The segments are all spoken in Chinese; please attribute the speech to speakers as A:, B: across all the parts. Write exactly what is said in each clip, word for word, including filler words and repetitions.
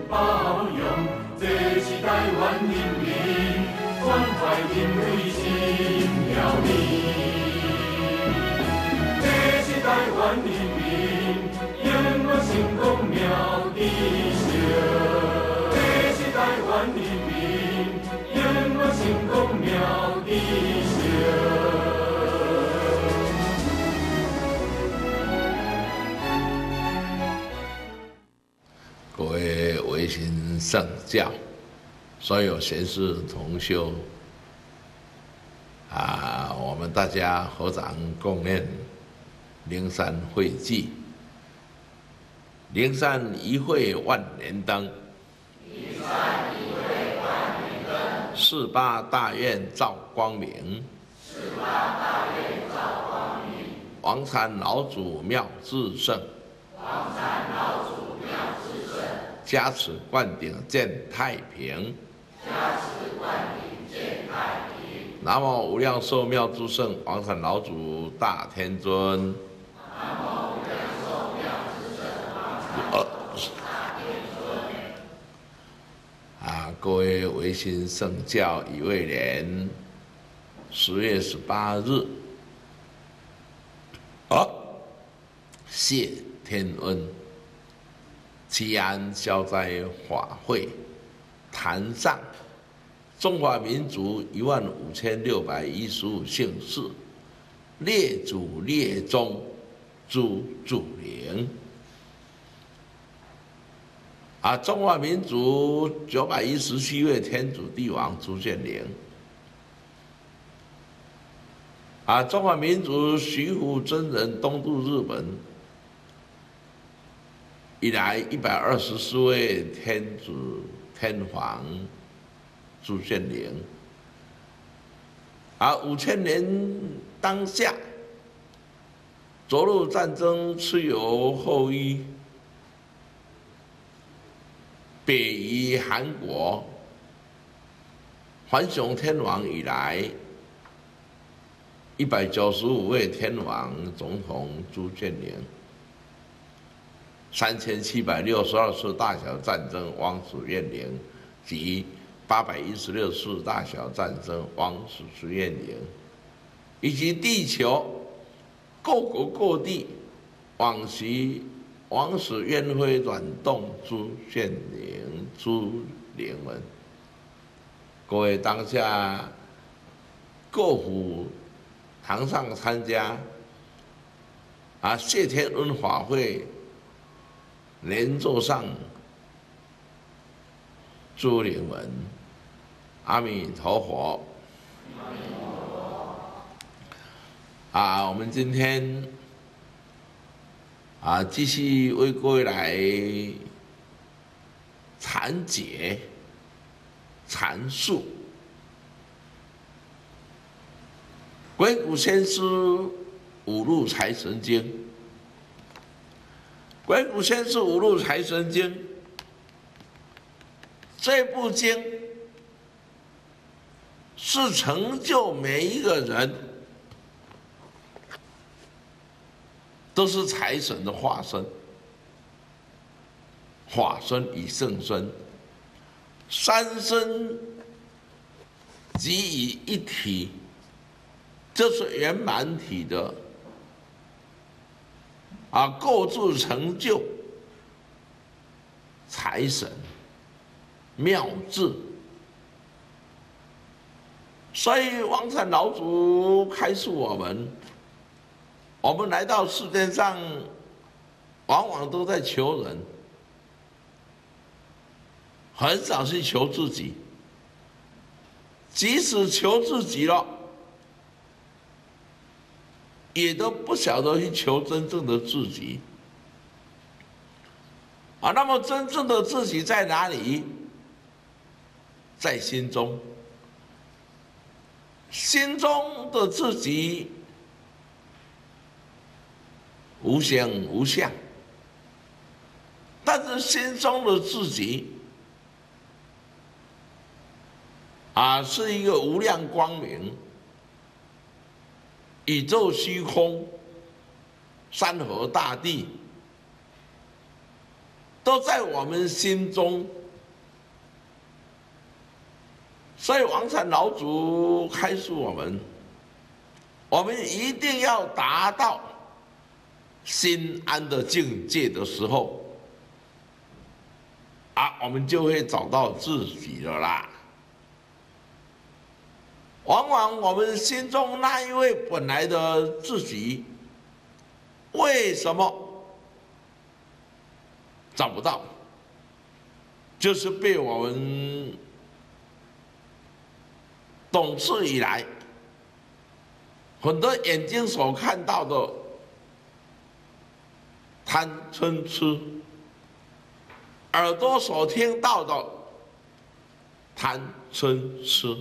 A: 包容，这是台湾人民关怀因为心了你。这是台湾人民永远成功妙地球。这是台湾人民永远成功妙地球。
B: 各位维新圣教，所有贤士同修啊，我们大家合掌共念灵山会祭，灵山一会万年灯，
C: 灵山一会万年灯，
B: 四八大愿照光明，
C: 四八大愿照光明，
B: 王禅老祖妙智胜，
C: 王禅老祖。
B: 加持灌顶见太平，
C: 加持灌顶见太平。
B: 南无无量寿妙诸圣王禅老祖大天尊。
C: 南无无量寿妙诸圣王禅老祖大天尊。
B: 啊，各位维新圣教乙未年十月十八日，啊，谢天恩。祈安消灾法会坛上，中华民族一万五千六百一十五姓氏，列祖列宗诸祖灵。啊，中华民族九百一十七位天主帝王朱建灵。啊，中华民族徐福真人东渡日本。以来一百二十四位天主天皇朱建灵，而五千年当下，涿鹿战争蚩尤后裔，北移韩国，桓雄天皇以来，一百九十五位天皇总统朱建灵。三千七百六十二次大小战争汪史彦灵及八百一十六次大小战争汪史朱彦灵，以及地球各国各地往昔王史院会转动朱建灵朱灵们，各位当下各府堂上参加啊谢天恩法会。莲座上，诸灵们，阿弥陀佛。
C: 阿弥陀佛。
B: 啊，我们今天啊，继续为各位来阐解、阐述鬼谷先师五路财神经。鬼谷先师五路财神经这部经是成就每一个人都是财神的化身，法身与圣身，三身集于一体，这是圆满体的。啊，构筑成就财神妙智，所以王禅老祖开示我们，我们来到世界上，往往都在求人，很少去求自己。即使求自己了，也都不晓得去求真正的自己啊。那么真正的自己在哪里？在心中。心中的自己无形无相，但是心中的自己啊，是一个无量光明。宇宙虚空、山河大地， 都在我们心中。所以王禅老祖开示我们，我们一定要达到心安的境界的时候，啊，我们就会找到自己了啦。往往我们心中那一位本来的自己，为什么找不到？就是被我们懂事以来，很多眼睛所看到的贪嗔痴，耳朵所听到的贪嗔痴，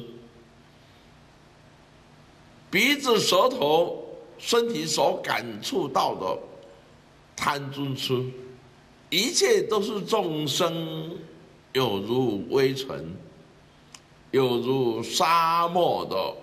B: 鼻子、舌头、身体所感触到的贪嗔痴，一切都是众生有如微尘，有如沙漠的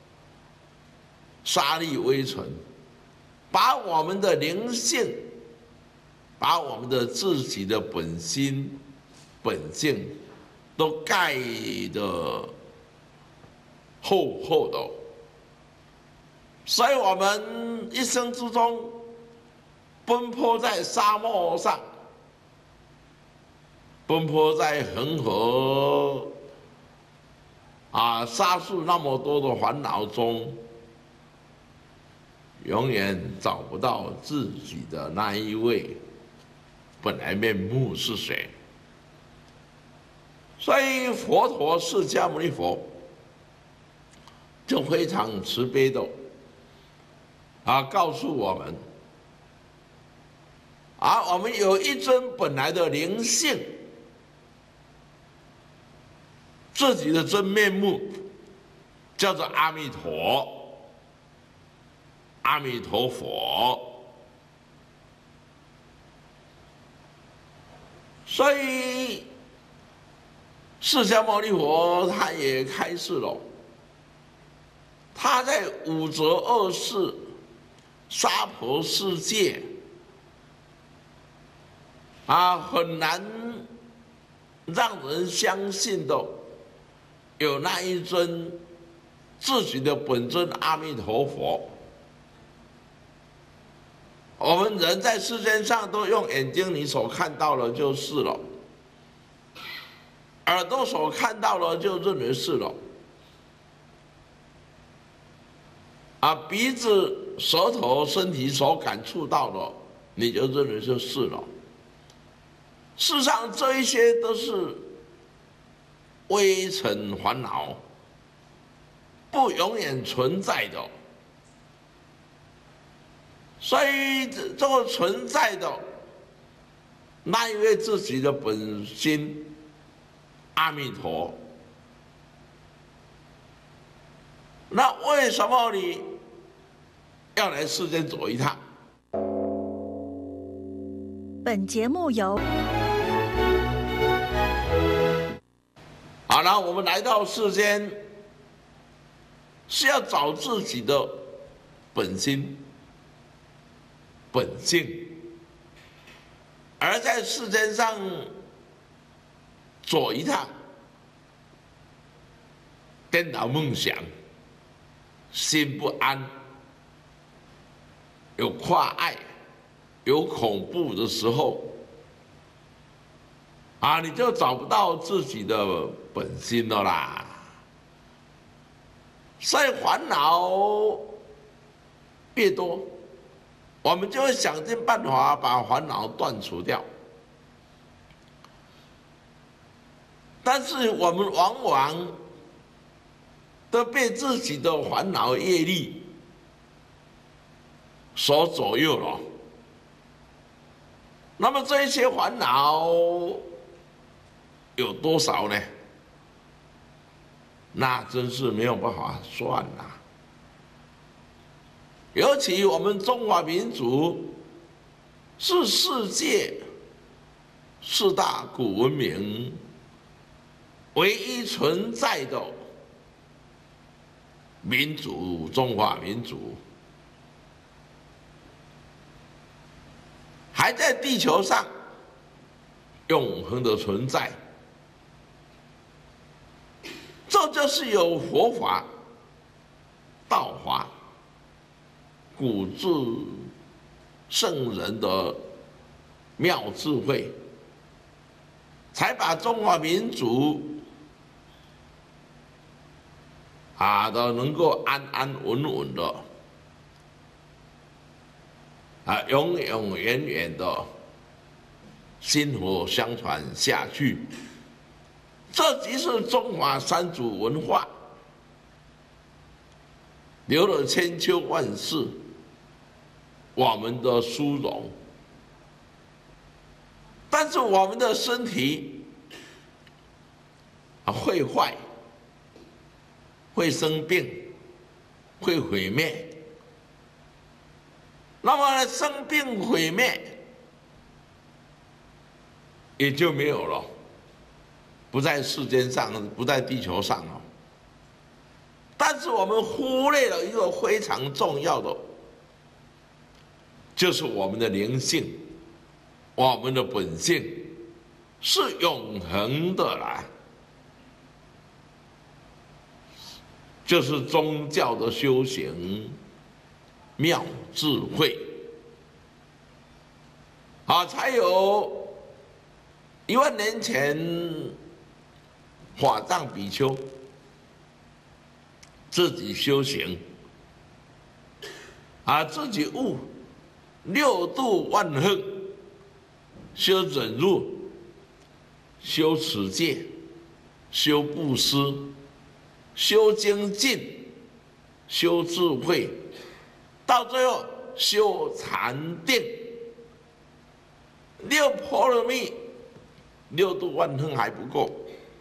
B: 沙粒微尘，把我们的灵性，把我们的自己的本心本性都盖得厚厚的。所以我们一生之中奔波在沙漠上，奔波在恒河啊沙数那么多的烦恼中，永远找不到自己的那一位本来面目是谁。所以佛陀释迦牟尼佛就非常慈悲的啊告诉我们，啊我们有一尊本来的灵性，自己的真面目叫做阿弥陀，阿弥陀佛。所以释迦牟尼佛他也开示了，他在五浊恶世娑婆世界啊，很难让人相信的有那一尊自己的本尊阿弥陀佛。我们人在世间上都用眼睛你所看到的就是了，耳朵所看到的就认为是了，啊，鼻子、舌头、身体所感触到的，你就认为就是了。事实上，这一些都是微尘烦恼，不永远存在的。所以这个存在的那一位自己的本心阿弥陀，那为什么你要来世间走一趟？
D: 本节目由
B: 好了，我们来到世间是要找自己的本心本性，而在世间上走一趟，颠倒梦想，心不安，有跨爱，有恐怖的时候，啊，你就找不到自己的本心了啦。所以烦恼越多，我们就会想尽办法把烦恼断除掉。但是我们往往都被自己的烦恼业力所左右了。那么这些烦恼有多少呢？那真是没有办法算啦。尤其我们中华民族是世界四大古文明唯一存在的民族，中华民族还在地球上永恒的存在。这就是有佛法、道法、古智圣人的妙智慧，才把中华民族啊的能够安安稳稳的啊永永远远的薪火相传下去。这即是中华三族文化，留了千秋万世我们的殊荣。但是我们的身体啊会坏，会生病，会毁灭。那么生病毁灭也就没有了，不在世间上，不在地球上了。但是我们忽略了一个非常重要的，就是我们的灵性，我们的本性是永恒的啦，就是宗教的修行妙智慧啊，才有一万年前法藏比丘自己修行啊，自己悟六度万行，修忍辱，修持戒，修布施，修精进，修智慧，到最后修禅定。六波罗蜜，六度万行还不够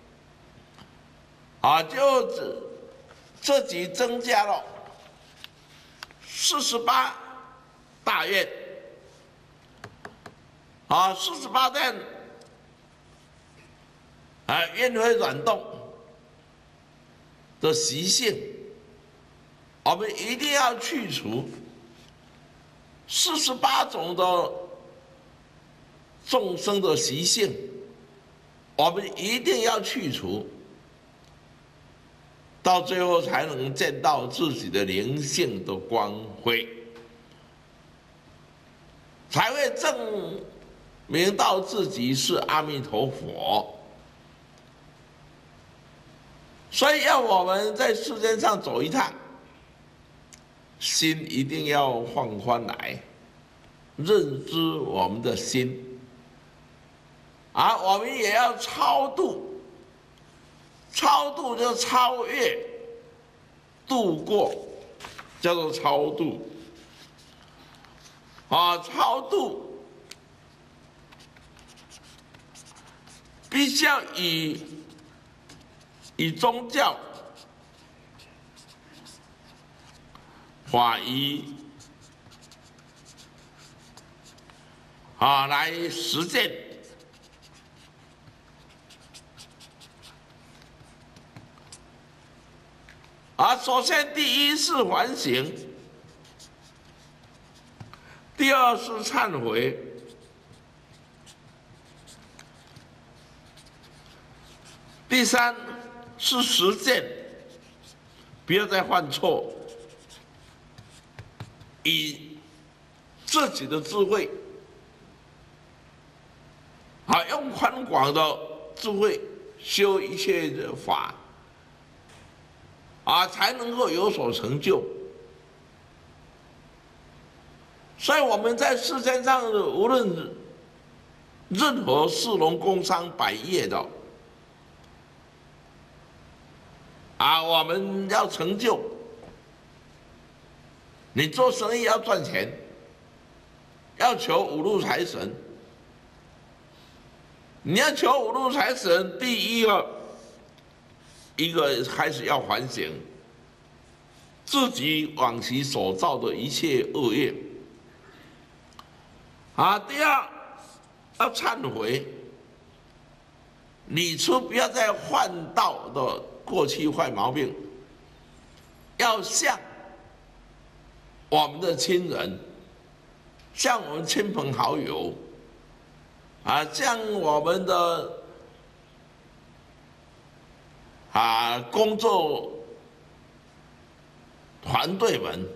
B: 啊，就自己增加了四十八大愿啊，四十八愿啊，愿会转动的习性，我们一定要去除四十八种的众生的习性，我们一定要去除，到最后才能见到自己的灵性的光辉，才会证明到自己是阿弥陀佛。所以要我们在世间上走一趟，心一定要放宽来，认知我们的心啊，我们也要超度，超度就超越，度过叫做超度啊，超度必须要以以宗教、法医啊来实践。啊，首先第一是反省，第二是忏悔，第三是实践，不要再犯错，以自己的智慧，啊，用宽广的智慧修一切的法。啊，才能够有所成就。所以我们在世间上，无论任何士农工商百业的，啊，我们要成就，你做生意要赚钱，要求五路财神，你要求五路财神，第一个。一个开始要反省自己往昔所造的一切恶业啊，第二要忏悔，理出不要再犯到的过去坏毛病，要向我们的亲人，向我们亲朋好友啊，像我们的啊工作团队们，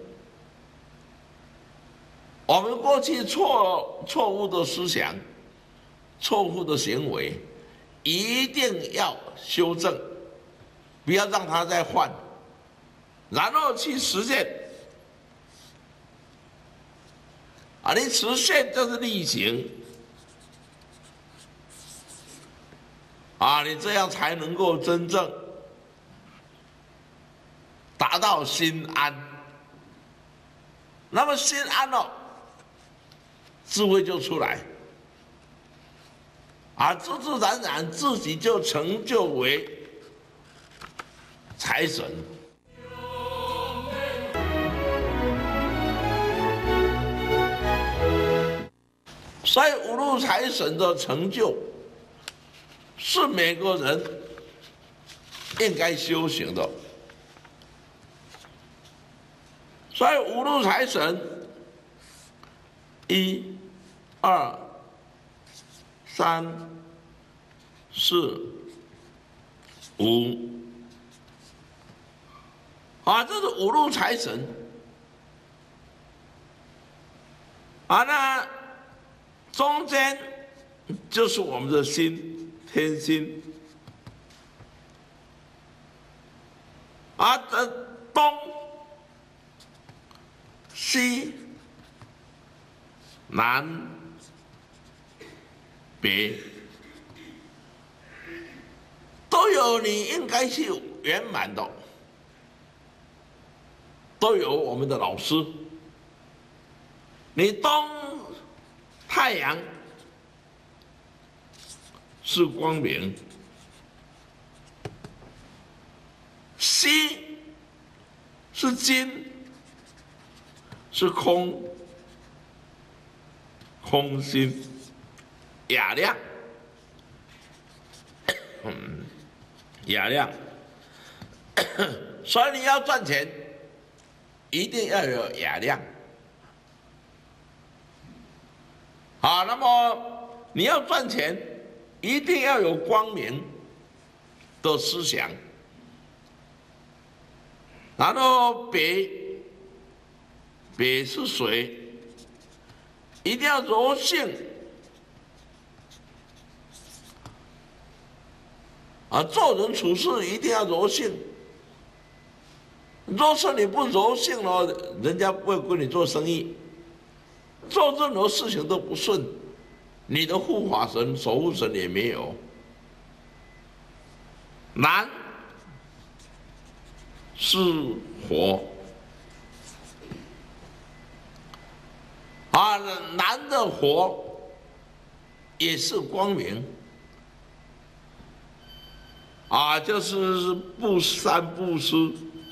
B: 我们过去错错误的思想、错误的行为，一定要修正，不要让它再犯，然后去实践。啊，你实现就是力行，啊，你这样才能够真正达到心安。那么心安了，智慧就出来，啊，自自然然自己就成就为财神。所以五路财神的成就，是每个人应该修行的。所以五路财神，一、二、三、四、五，啊，这是五路财神。啊，那中间就是我们的心，天心。啊，这东、西、南、北，都有你应该去圆满的，都有我们的老师。你东太阳是光明，西是金，是空，空心雅量，嗯，雅量。所以你要赚钱，一定要有雅量。好，那么你要赚钱，一定要有光明的思想。然后北，北是水，一定要柔性。啊，做人处事一定要柔性。若是你不柔性了，人家不会跟你做生意。做任何事情都不顺，你的护法神、守护神也没有。南是火，啊，南的火也是光明，啊，就是不三不四，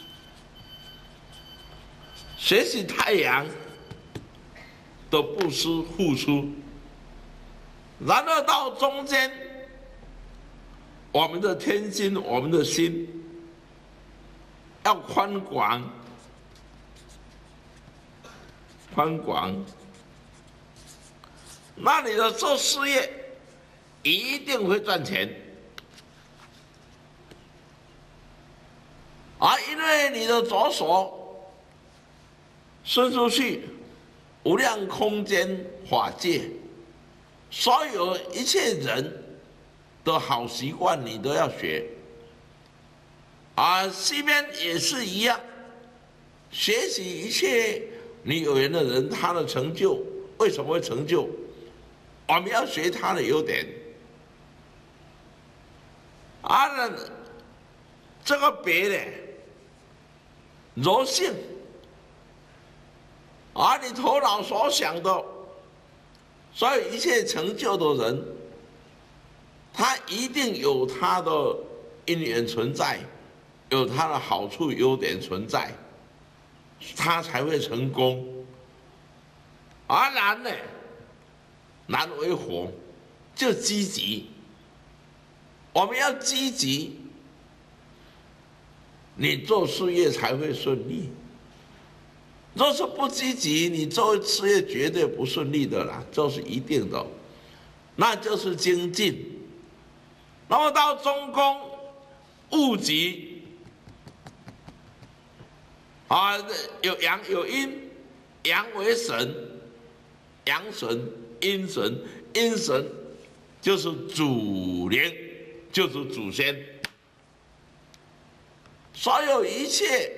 B: 学习太阳的布施付出，然后到中间，我们的天心，我们的心要宽广，宽广。那你的做事业一定会赚钱，啊，因为你的左手伸出去。无量空间法界，所有一切人的好习惯你都要学。啊，西边也是一样，学习一切你有缘的人，他的成就为什么会成就？我们要学他的优点。啊，这个别的柔性。而你头脑所想的，所有一切成就的人，他一定有他的因缘存在，有他的好处优点存在，他才会成功。而南呢，南为火，就积极。我们要积极，你做事业才会顺利。若是不积极，你做事业绝对不顺利的啦，这是一定的。 那就是精进。那么到中宫戊己，啊，有阳有阴，阳为神，阳神、阴神，阴神就是祖灵，就是祖先。所有一切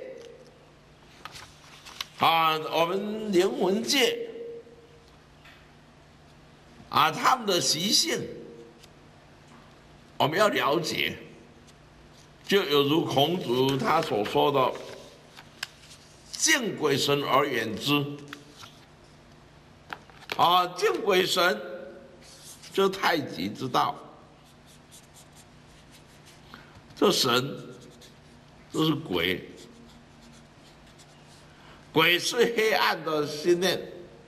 B: 啊，我们灵魂界啊，他们的习性，我们要了解。就有如孔子他所说的“敬鬼神而远之”。啊，敬鬼神就太极之道，这神这是鬼，鬼是黑暗的心念，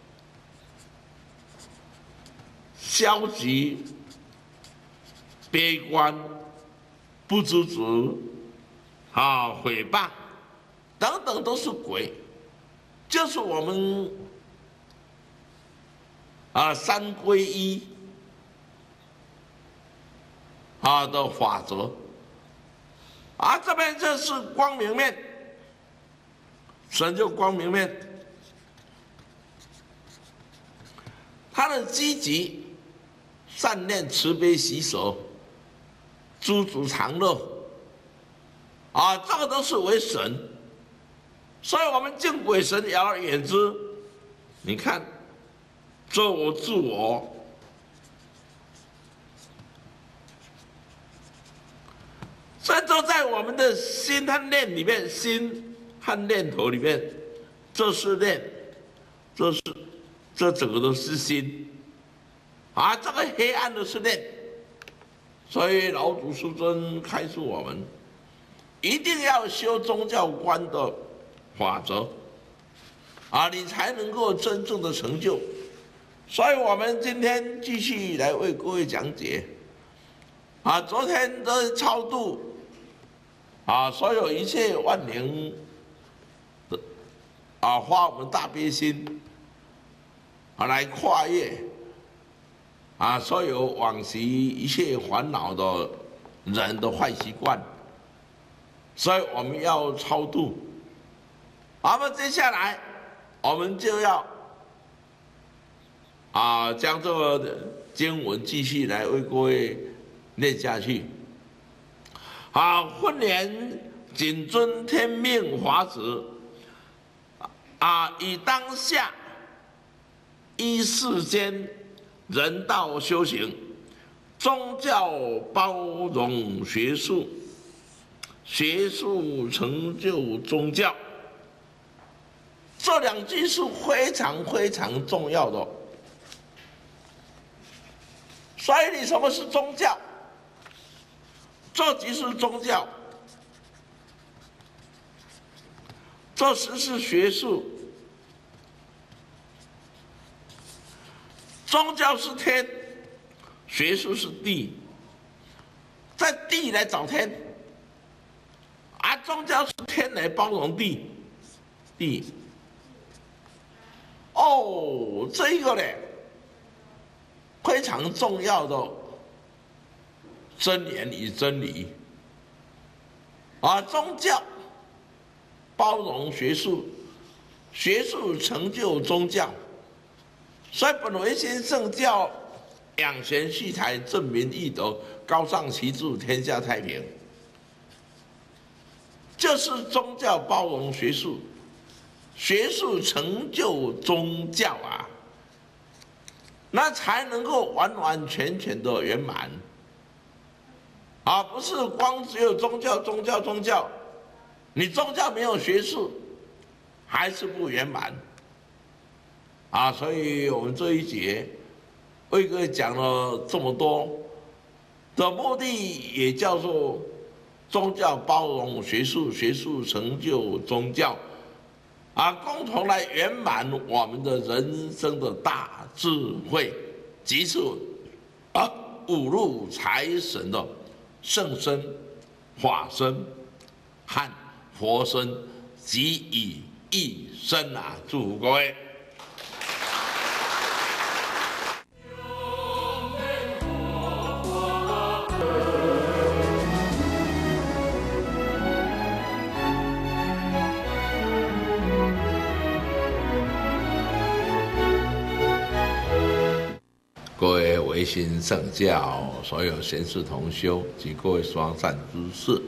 B: 消极、悲观、不知足、啊毁谤等等都是鬼，就是我们啊三归一啊的法则。啊，这边这是光明面，神就光明面，他的积极、善念、慈悲、喜舍、知足常乐，啊，这个都是为神，所以我们敬鬼神也要远之。你看，作我自我。所以都在我们的心和念里面，心和念头里面，这是念，这是这整个都是心，啊，这个黑暗的是念。所以老祖师尊开示我们，一定要修宗教观的法则，啊，你才能够真正的成就。所以我们今天继续来为各位讲解，啊，昨天的超度。啊，所有一切万灵的啊，发我们大悲心啊，来跨越啊，所有往昔一切烦恼的人的坏习惯，所以我们要超度。那么接下来我们就要啊，将这个经文继续来为各位念下去。啊，婚年谨遵天命法旨，啊，以当下依世间人道修行，宗教包容学术，学术成就宗教。这两句是非常非常重要的。所以，你什么是宗教？这即是宗教，这实是学术。宗教是天，学术是地，在地来找天，而宗教是天来包容地，地。哦，这个呢，非常重要的。真言与真理，啊，宗教包容学术，学术成就宗教，所以本为先圣教，养贤蓄才，正民义德，高尚齐治，天下太平。就是宗教包容学术，学术成就宗教啊，那才能够完完全全的圆满。啊，不是光只有宗教、宗教、宗教，你宗教没有学术，还是不圆满。啊，所以我们这一节为各位讲了这么多的目的，也叫做宗教包容学术，学术成就宗教，啊，共同来圆满我们的人生的大智慧，即是啊五路财神的圣身、法身和佛身，及以一生啊！祝福各位。
A: 永远
B: 维新圣教所有贤士同修及各位双善知识，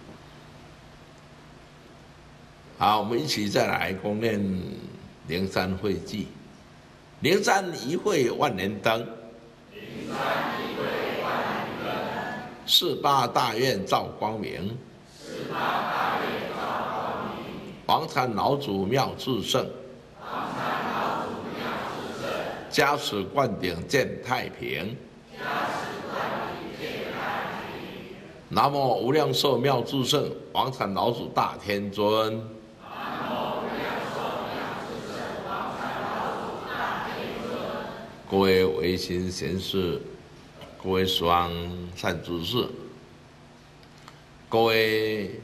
B: 好，我们一起再来恭念灵山会祭。灵山一会万年灯，
C: 灵山一会万年灯，
B: 四八大愿照光明，
C: 四八大愿照光明。
B: 王禅老祖妙智胜，
C: 王禅老祖妙智胜。
B: 加持灌顶见太平，
C: 加持灌顶见太平。
B: 南无无量寿妙智胜王禅老祖大天尊。
C: 南无无量寿妙智胜王禅老祖大天尊。
B: 各位维新贤士，各位双善知识，各位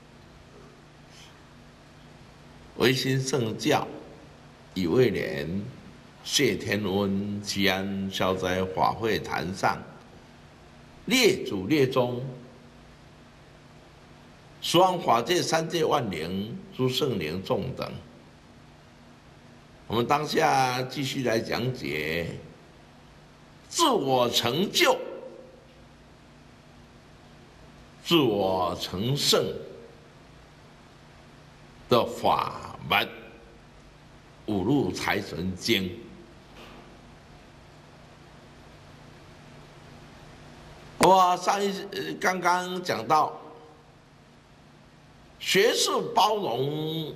B: 维新圣教以卫莲、谢天温、吉安消灾法会坛上列祖列宗、十方法界三界万灵、诸圣灵众等，我们当下继续来讲解自我成就、自我成圣的法门，五路财神经。我上一刚刚讲到，学术包容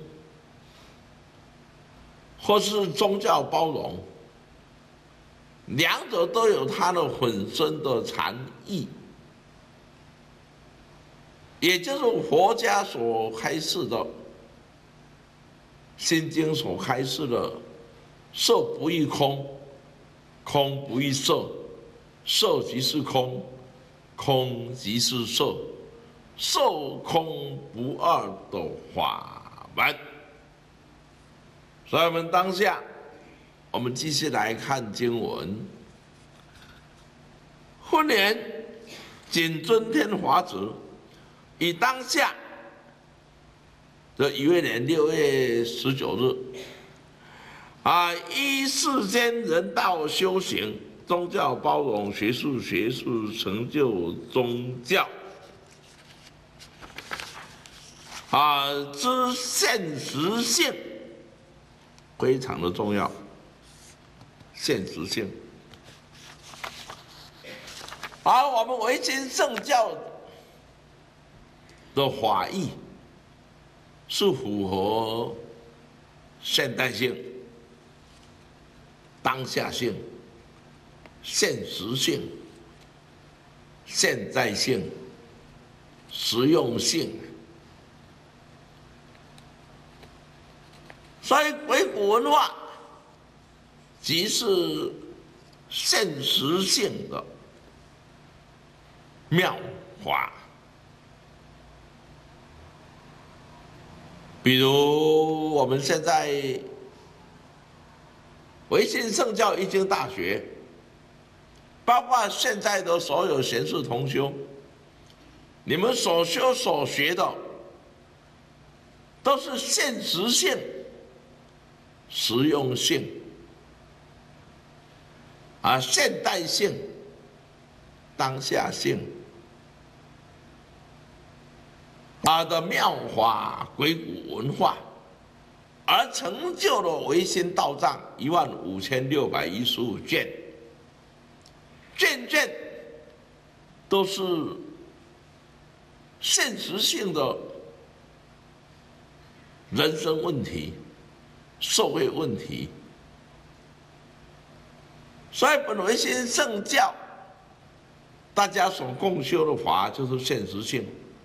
B: 或是宗教包容，两者都有它的本身的禅意，也就是佛家所开示的《心经》所开示的色不异空，空不异色，色即是空，空即是色，色空不二的法门。所以我们当下我们继续来看经文。婚年谨遵天法旨，以当下的乙未年六月十九日，啊，依世间人道修行、宗教包容、学术学术成就宗教啊之现实性，非常的重要。现实性，而我们维新圣教的法义是符合现代性、当下性、现实性、现在性、实用性。所以鬼谷文化即是现实性的妙法。比如我们现在维新圣教一经大学，包括现在的所有贤士同修，你们所修所学的都是现实性、实用性啊，现代性、当下性啊的妙法鬼谷文化，而成就了维新道藏一万五千六百一十五卷，卷卷都是现实性的人生问题、社会问题。所以本维新圣教大家所共修的法就是现实性，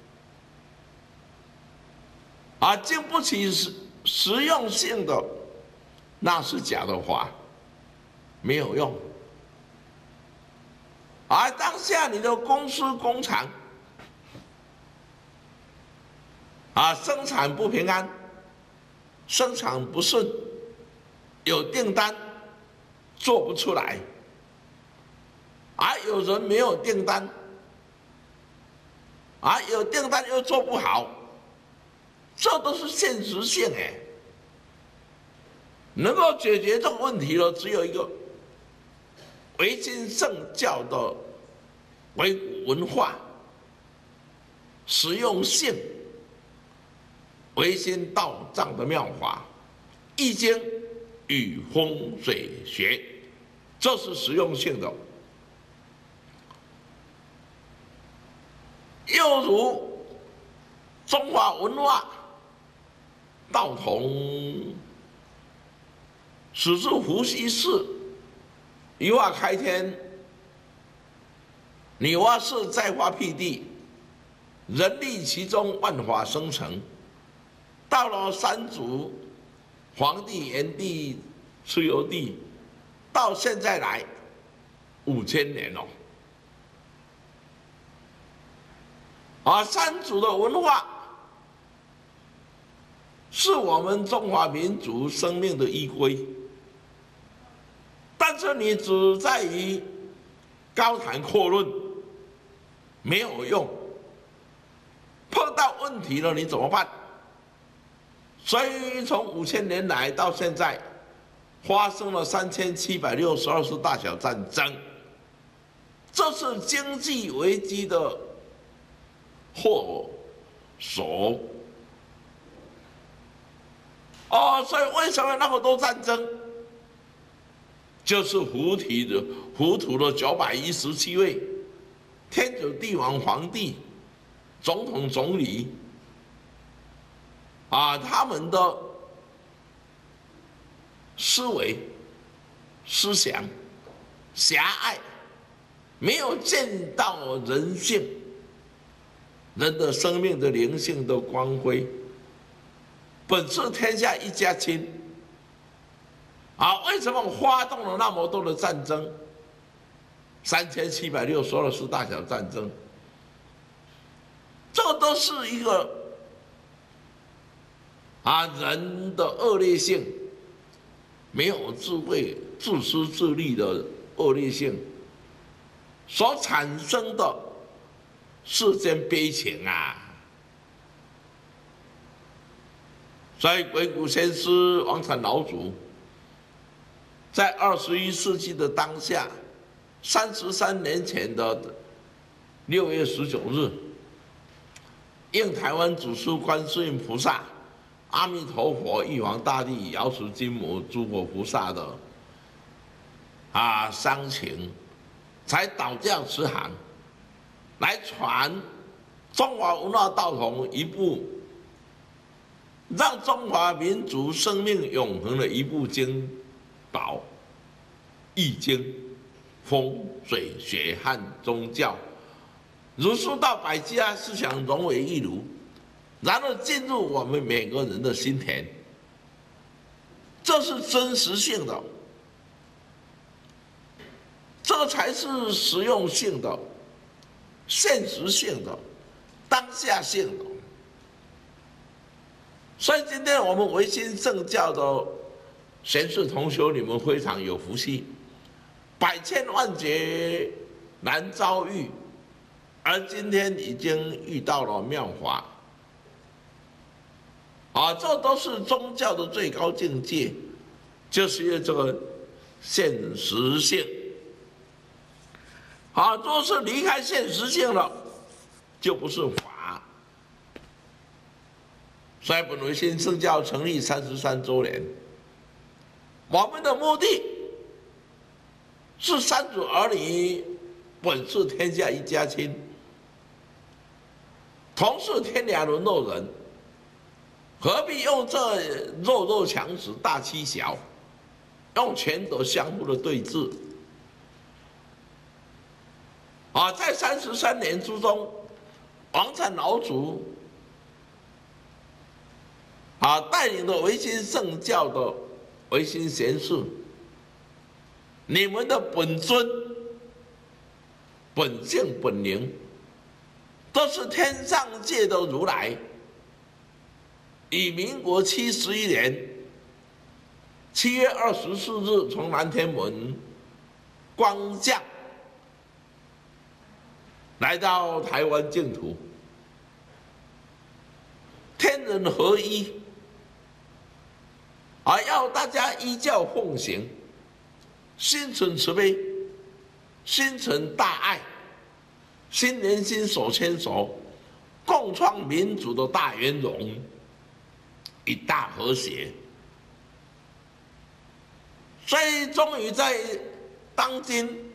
B: 而经不起实实用性的，那是假的法，没有用。而当下你的公司工厂啊，生产不平安，生产不顺，有订单做不出来，而有人没有订单，而有订单又做不好，这都是现实性哎。能够解决这个问题的只有一个， 维新圣教的维古文化实用性，维新道藏的妙法，易经与风水学，这是实用性的。又如中华文化道统始自伏羲氏，一化开天，女娲氏再化辟地，人力其中，万法生成。到了三祖、黄帝、炎帝、蚩尤帝，到现在来五千年了。而三祖的文化是我们中华民族生命的依归，但是你只在于高谈阔论，没有用。碰到问题了，你怎么办？所以从五千年来到现在，发生了三千七百六十二次大小战争，这是经济危机的祸首。哦，所以为什么那么多战争？就是糊涂的糊涂的九百一十七位天子、帝王、皇帝、总统、总理啊，他们的思维、思想狭隘，没有见到人性、人的生命的灵性的光辉。本是天下一家亲啊，为什么发动了那么多的战争？三千七百六十二次大小战争，这都是一个啊人的恶劣性，没有智慧、自私自利的恶劣性所产生的世间悲情啊！所以鬼谷先师、王禅老祖在二十一世纪的当下，三十三年前的六月十九日，应台湾祖师观世音菩萨、阿弥陀佛、玉皇大帝、瑶池金母诸佛菩萨的啊商情，才导教慈航，来传中华文化道统一部，让中华民族生命永恒的一部经宝，《易经》、风水学和宗教，儒释道百家思想融为一炉，然后进入我们每个人的心田，这是真实性的，这才是实用性的、现实性的、当下性的。所以今天我们维新圣教的贤士同修，你们非常有福气，百千万劫难遭遇，而今天已经遇到了妙法，啊，这都是宗教的最高境界，就是这个现实性。啊，若是离开现实性了，就不是法。所以本维新圣教成立三十三周年，我们的目的是三祖儿女本是天下一家亲，同是天涯沦落人，何必用这弱肉强食、大欺小，用权德相互的对峙？啊，在三十三年之中，王禅老祖啊带领的维新圣教的维新贤士，你们的本尊、本性、本灵，都是天上界的如来。以民国七十一年七月二十四日从南天门光降，来到台湾净土，天人合一，而要大家依教奉行，心存慈悲， 心存大爱，心连心，手牵手，共创民主的大圆融，一大和谐。所以，终于在当今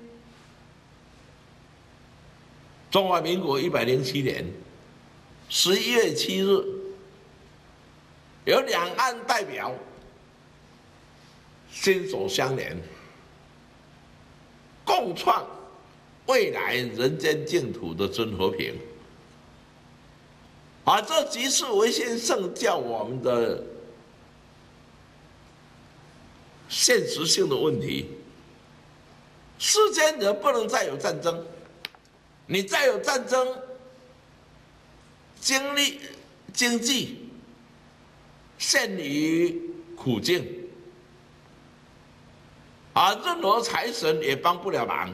B: 中华民国一百零七年十一月七日，有两岸代表心手相连，共创未来人间净土的真和平。啊，这即是维新圣教我们的现实性的问题。世间人不能再有战争，你再有战争，经历经济陷于苦境，啊，任何财神也帮不了忙。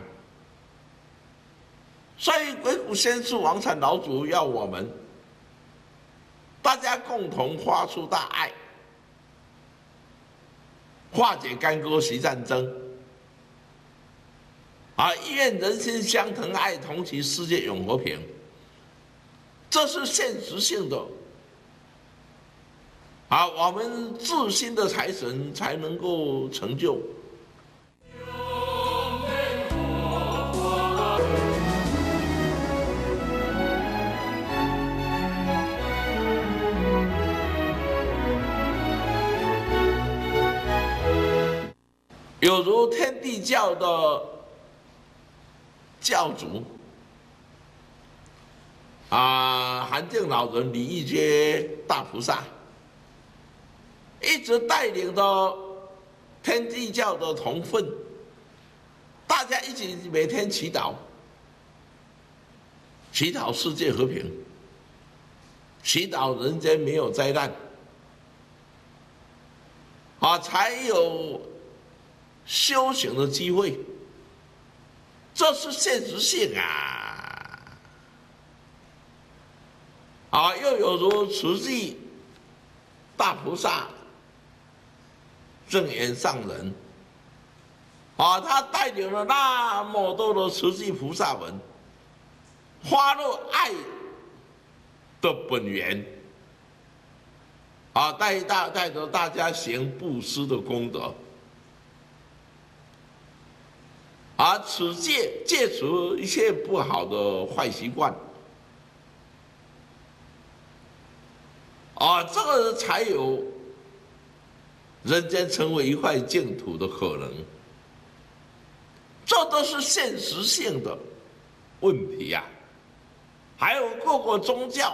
B: 所以鬼谷先师、王禅老祖要我们大家共同发出大爱，化解干戈息战争，啊，愿人心相疼，爱同其世界永和平。这是现实性的，啊，我们自心的财神才能够成就。有如天地教的教主啊，涵净老人李义阶大菩萨，一直带领着天地教的同分，大家一起每天祈祷，祈祷世界和平，祈祷人间没有灾难，啊，才有修行的机会。这是现实性啊！啊，又有如慈济大菩萨证严上人，啊，他带领了那么多的慈济菩萨们，发露爱的本源，啊，带大带着大家行布施的功德。而此戒戒除一切不好的坏习惯，啊，这个才有人间成为一块净土的可能。这都是现实性的问题呀、啊。还有各个宗教，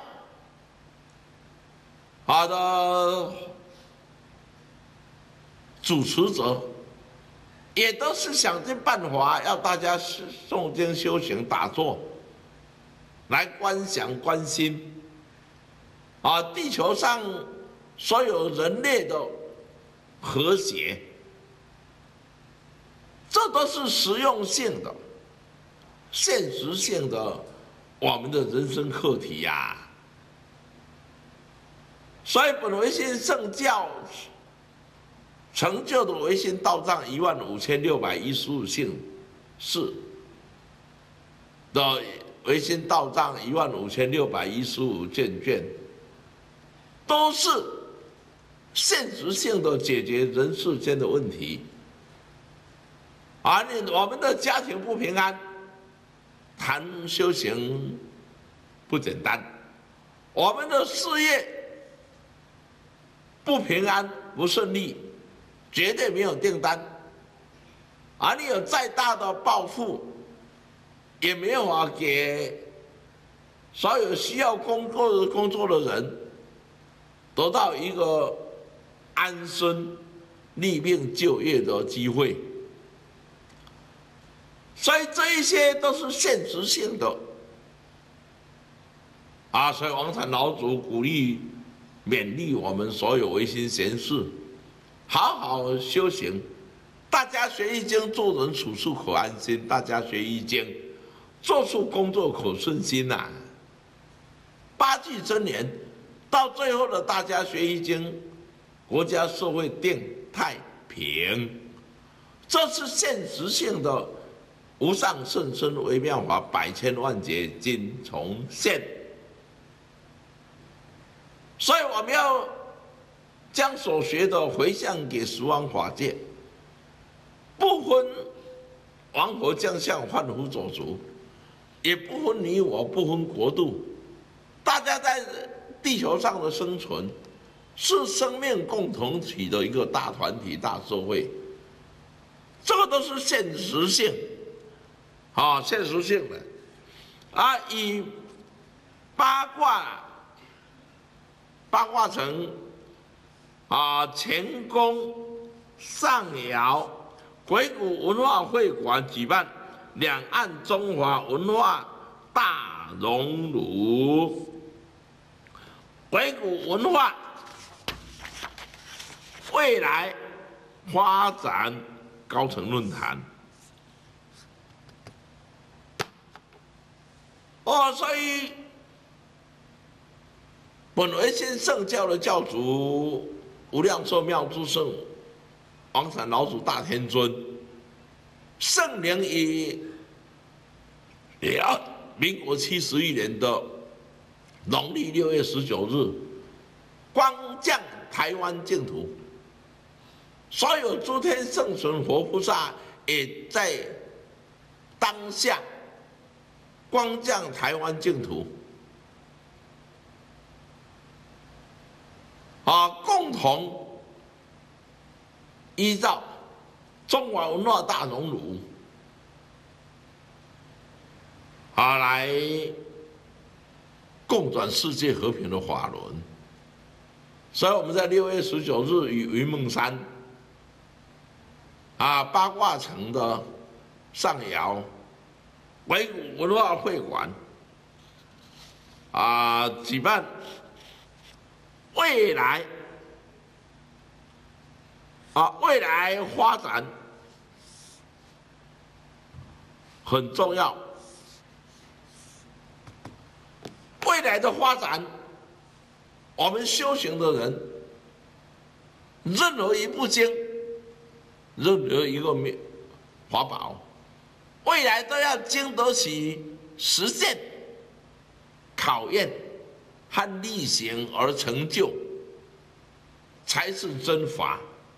B: 好的主持者。也都是想尽办法要大家诵经修行打坐，来观想观心，啊，地球上所有人类的和谐，这都是实用性的、现实性的我们的人生课题呀、啊。所以本维新圣教成就的维新道藏一万五千六百一十五姓氏的维新道藏一万五千六百一十五件卷，都是现实性的解决人世间的问题。而你我们的家庭不平安，谈修行不简单；我们的事业不平安不顺利，绝对没有订单，而你有再大的抱负，也没有法给所有需要工作工作的人得到一个安身立命就业的机会。所以这一些都是现实性的啊！所以王禅老祖鼓励勉励我们所有维新贤士，好好修行，大家学易经，做人处事可安心；大家学易经，做出工作可顺心呐、啊。八句真言，到最后的大家学易经，国家社会定太平，这是现实性的无上甚深微妙法，百千万劫今重现。所以我们要将所学的回向给十方法界，不分王佛将相、凡夫走卒，也不分你我，不分国度，大家在地球上的生存，是生命共同体的一个大团体、大社会。这个都是现实性，啊，现实性的，啊，以八卦八卦城啊乾宫上爻鬼谷文化会馆举办两岸中华文化大熔炉，鬼谷文化未来发展高层论坛。哦，所以本维新圣教的教主无量寿妙智圣王禅老祖大天尊，圣灵于民国七十一年的农历六月十九日光降台湾净土。所有诸天圣神佛菩萨也在当下光降台湾净土，啊，共同依照中华文化大熔炉啊来共转世界和平的法轮。所以我们在六月十九日与云梦山啊，八卦城的上爻鬼谷文化会馆啊，举办未来啊未来发展很重要，未来的发展，我们修行的人，任何一部经。任何一个法宝，未来都要经得起实践、考验和力行而成就，才是真法。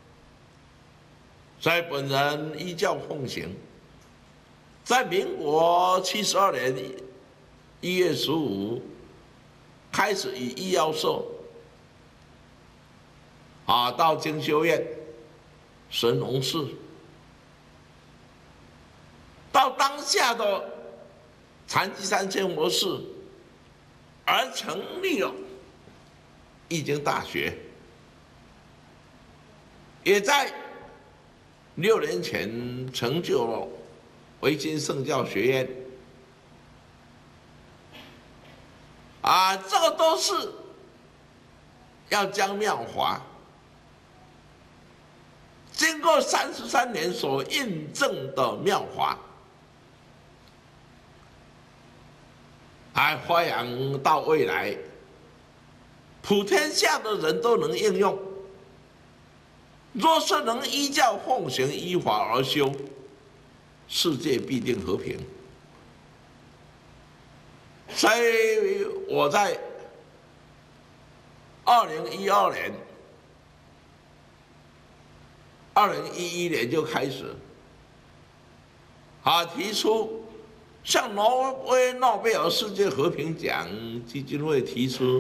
B: 所以本人依教奉行，在民国七十二年一月十五开始以医药社啊到精修院。神农氏到当下的禅机三千佛寺，而成立了易经大学，也在六年前成就了维新圣教学院。啊，这个都是要将妙法经过三十三年所印证的妙法，还发扬到未来，普天下的人都能应用。若是能依教奉行，依法而修，世界必定和平。所以我在二零一二年。二零一一年就开始，啊，提出向挪威诺贝尔世界和平奖基金会提出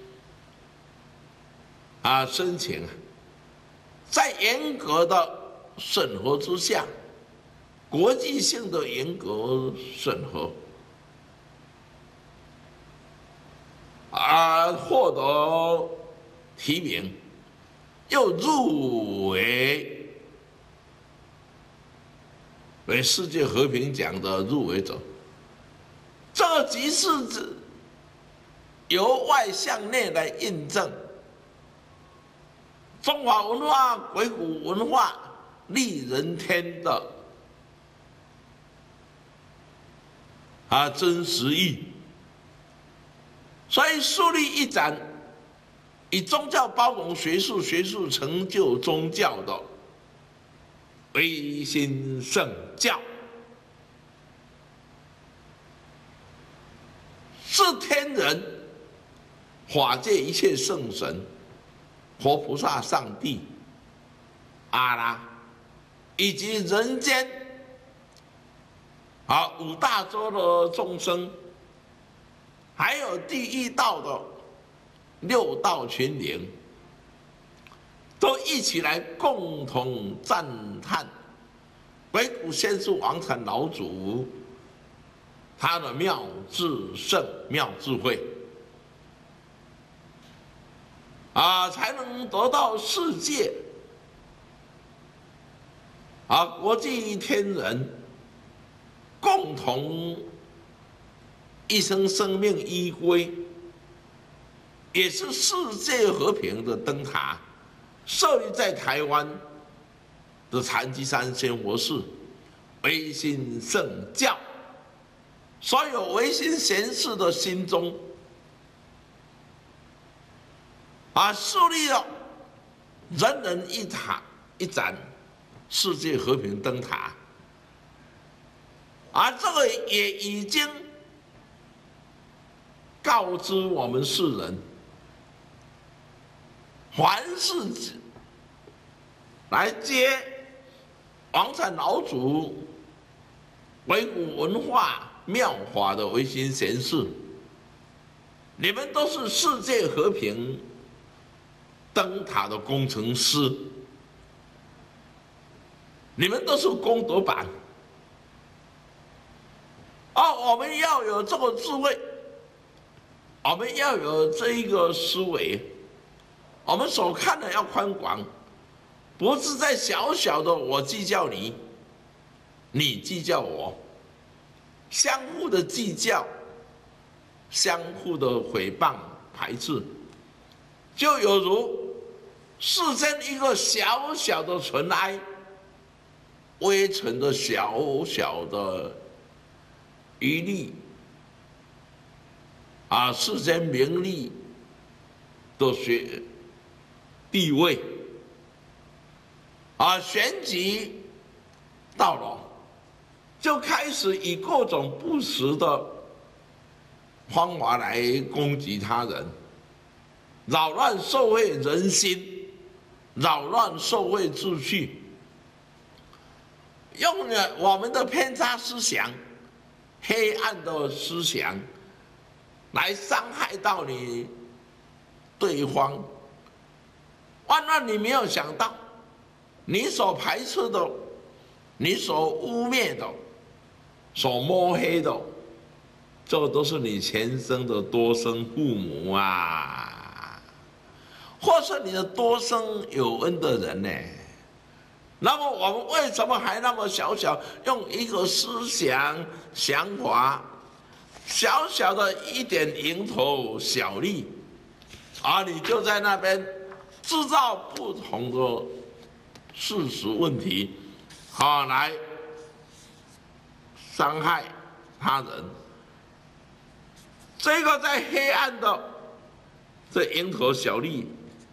B: 啊申请，在严格的审核之下，国际性的严格审核，啊，获得提名，又入围。为世界和平奖的入围者，这个即是由外向内来印证中华文化、鬼谷文化立人天的啊真实意。所以树立一盏以宗教包容学术、学术成就宗教的维新圣教， 是天人、法界一切圣神、佛菩萨、上帝、阿拉，以及人间啊五大洲的众生，还有地狱道的六道群灵，都一起来共同赞叹唯古先师王禅老祖他的妙智胜、妙智慧啊，才能得到世界啊国际天人共同一生生命依归，也是世界和平的灯塔，设立在台湾的禅机山仙佛寺唯心圣教，所有唯心贤士的心中啊，树立了人人一塔一盏世界和平灯塔，而这个也已经告知我们世人，凡是来接王禅老祖唯古文化妙法的唯心贤士，你们都是世界和平灯塔的工程师，你们都是功德板。哦，我们要有这个智慧，我们要有这一个思维，我们所看的要宽广，不是在小小的我计较你，你计较我，相互的计较，相互的诽谤排斥，就有如世间一个小小的尘埃，微尘的小小的一粒啊，世间名利的学地位啊，选举到了，就开始以各种不实的方法来攻击他人，扰乱社会人心，扰乱社会秩序，用了我们的偏差思想、黑暗的思想来伤害到你对方。万万你没有想到，你所排斥的、你所污蔑的、所摸黑的，这都是你前生的多生父母啊，或是你的多生有恩的人呢？那么我们为什么还那么小小，用一个思想想法，小小的一点蝇头小利，啊，你就在那边制造不同的事实问题，啊，来伤害他人。这个在黑暗的这蝇头小利，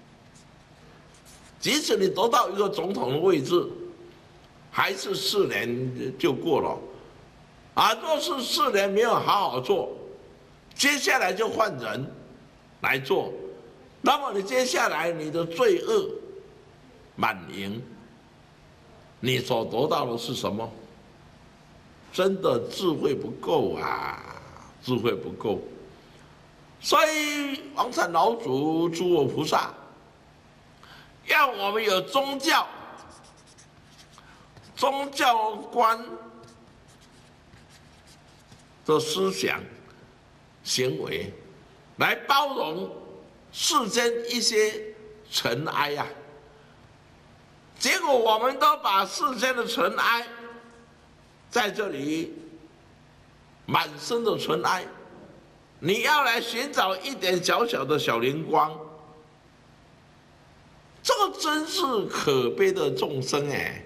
B: 即使你得到一个总统的位置，还是四年就过了，啊，若是四年没有好好做，接下来就换人来做，那么你接下来你的罪恶满盈，你所得到的是什么？真的智慧不够啊，智慧不够。所以王禅老祖、诸佛菩萨要我们有宗教、宗教观的思想、行为，来包容世间一些尘埃啊。结果我们都把世间的尘埃，在这里满身的尘埃，你要来寻找一点小小的小灵光，这个真是可悲的众生哎！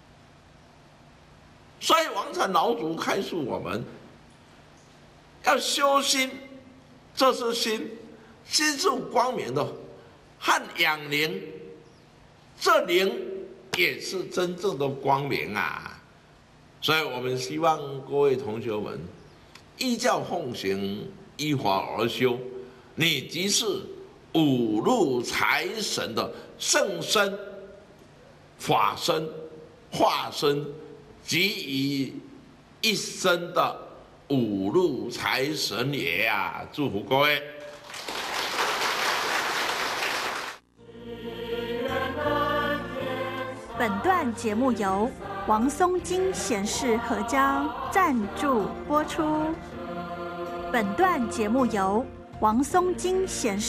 B: 所以王禅老祖开示我们，要修心，这是心，心是光明的，和养灵，这灵也是真正的光明啊！所以我们希望各位同学们依教奉行依法而修，你即是五路财神的圣身、法身、化身，集于一身的五路财神爷啊！祝福各位。
D: 本段节目由王松金贤士合家赞助播出。本段节目由王松金贤士